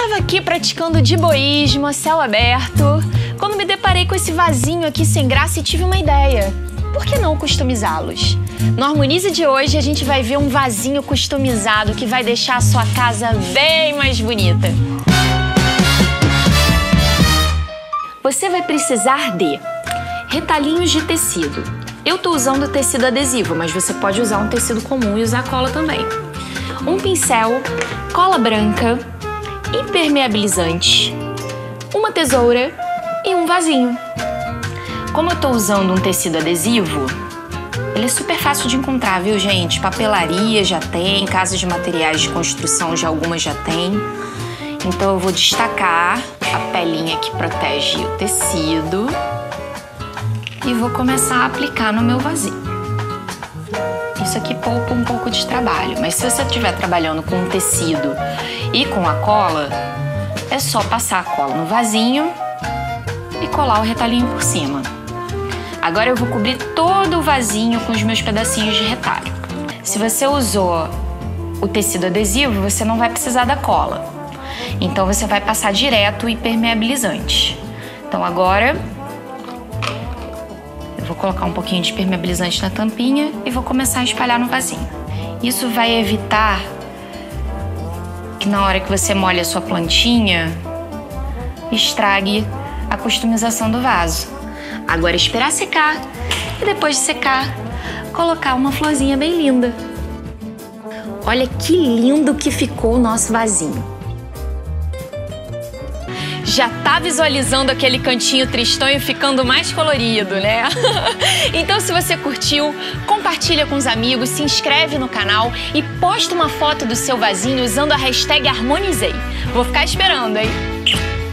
tava aqui praticando diboísmo a céu aberto, quando me deparei com esse vasinho aqui sem graça e tive uma ideia. Por que não customizá-los? No Harmonize de hoje a gente vai ver um vasinho customizado que vai deixar a sua casa bem mais bonita. Você vai precisar de retalhinhos de tecido. Eu tô usando tecido adesivo, mas você pode usar um tecido comum e usar cola também. Um pincel, cola branca, impermeabilizante, uma tesoura e um vasinho. Como eu tô usando um tecido adesivo, ele é super fácil de encontrar, viu, gente? Papelaria já tem, casas de materiais de construção já algumas já tem. Então eu vou destacar a pelinha que protege o tecido e vou começar a aplicar no meu vasinho. Isso aqui poupa um pouco de trabalho, mas se você estiver trabalhando com o tecido e com a cola, é só passar a cola no vasinho e colar o retalhinho por cima. Agora eu vou cobrir todo o vasinho com os meus pedacinhos de retalho. Se você usou o tecido adesivo, você não vai precisar da cola. Então você vai passar direto o impermeabilizante. Então agora eu vou colocar um pouquinho de impermeabilizante na tampinha e vou começar a espalhar no vasinho. Isso vai evitar que na hora que você molha a sua plantinha, estrague a customização do vaso. Agora esperar secar e depois de secar, colocar uma florzinha bem linda. Olha que lindo que ficou o nosso vasinho. Já tá visualizando aquele cantinho tristonho ficando mais colorido, né? Então se você curtiu, compartilha com os amigos, se inscreve no canal e posta uma foto do seu vasinho usando a hashtag Harmonizei. Vou ficar esperando, hein?